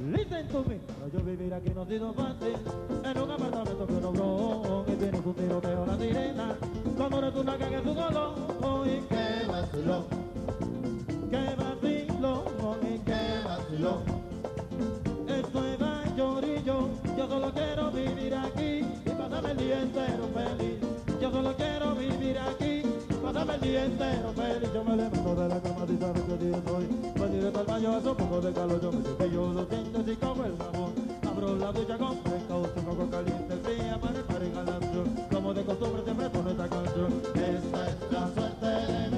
Listen to me, pero yo vivir aquí no ha sido fácil. En un apartamento que no brón y tienes un tiroteo la sirena. Tu amor es una caga en su color. Y qué vacilón, qué vacilón, y qué vacilón. Esto es Vallorillo, yo solo quiero vivir aquí y pasarme el día entero feliz. Yo solo quiero vivir aquí, pasarme el día entero feliz. Yo me levanto de la cama y sabes que día estoy. Voy directo al baño, hace un poco de calor, yo me cepillo los dientes y como el jabón. Abro la ducha con precaución, agua caliente, fría para el galanzo. Como de costumbre siempre pone esta canción. Esta es la suerte de